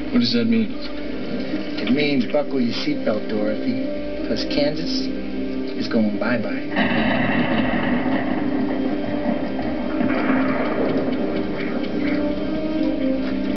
What does that mean? It means buckle your seatbelt, Dorothy, because Kansas is going bye-bye.